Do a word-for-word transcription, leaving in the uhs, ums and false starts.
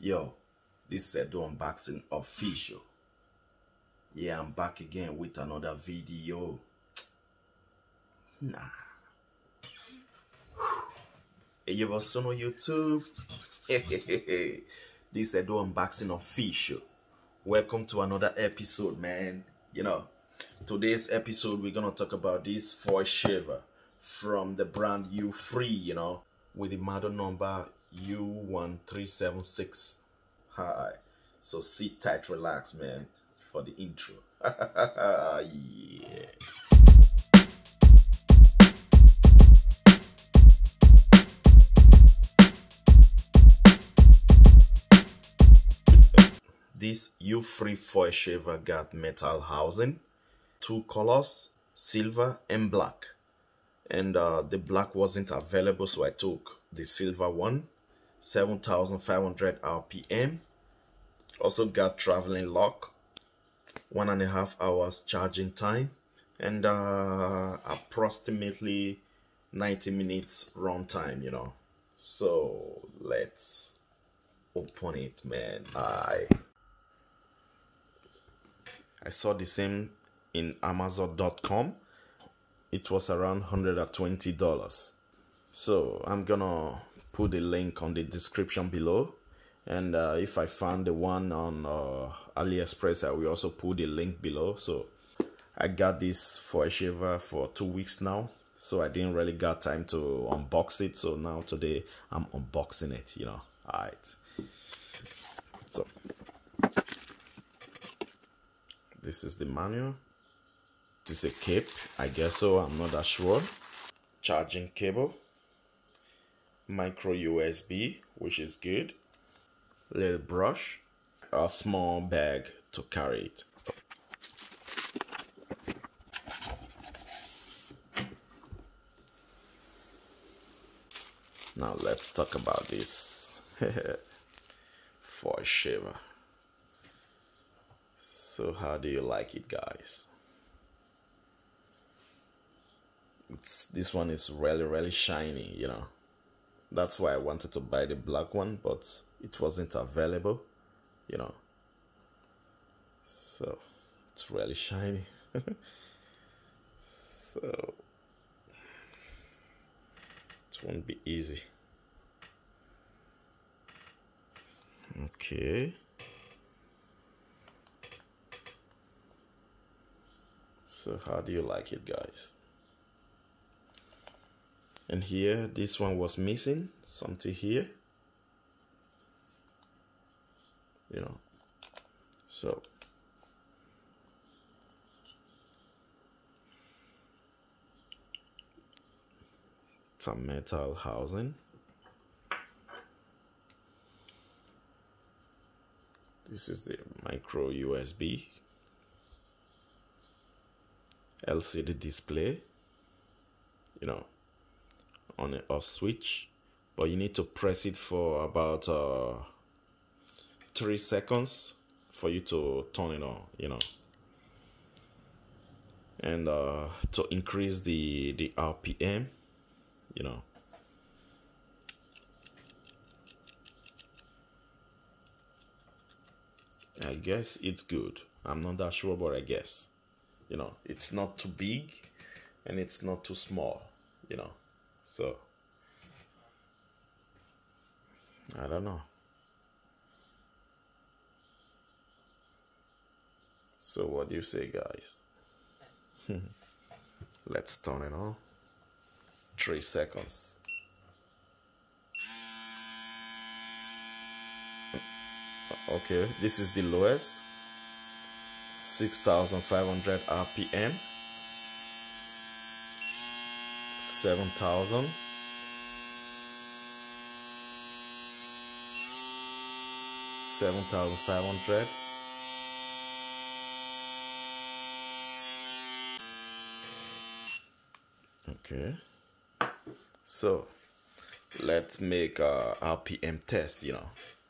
Yo, this is Edo Unboxing Official. Yeah, I'm back again with another video. Nah. Hey, you ever seen on YouTube? This is Edo Unboxing Official. Welcome to another episode, man. You know, today's episode we're gonna talk about this voice shaver from the brand U-Free, you know, with the model number U one three seven six. Hi. So sit tight, relax, man, for the intro. Yeah. This U-Free voice shaver got metal housing, two colors, silver and black. And uh, the black wasn't available, so I took the silver one, seven thousand five hundred R P M. Also got traveling lock, one and a half hours charging time, and uh, approximately ninety minutes run time, you know. So let's open it, man. I I saw the same in Amazon dot com. It was around one hundred twenty dollars. So I'm gonna put the link on the description below, and uh, if I found the one on uh, AliExpress, I will also put the link below. So I got this voice shaver for two weeks now, so I didn't really got time to unbox it. So now today I'm unboxing it, you know. All right. So this is the manual. This is a cape, I guess so, I'm not that sure. Charging cable, micro U S B, which is good. Little brush, a small bag to carry it. Now let's talk about this voice shaver. So how do you like it, guys? It's, this one is really really shiny, you know. That's why I wanted to buy the black one, but it wasn't available, you know. So it's really shiny. So it won't be easy. Okay. So how do you like it, guys? And here, this one was missing something here, you know. So some metal housing. This is the micro U S B, L C D display, you know, on an off switch, but you need to press it for about uh, three seconds for you to turn it on, you know. And uh, to increase the the R P M, you know. I guess it's good. I'm not that sure, but I guess, you know, it's not too big and it's not too small, you know. So I don't know. So what do you say, guys? Let's turn it on. Three seconds. Okay, this is the lowest, six thousand five hundred R P M, seven thousand, seven thousand five hundred, okay. So let's make a R P M test, you know.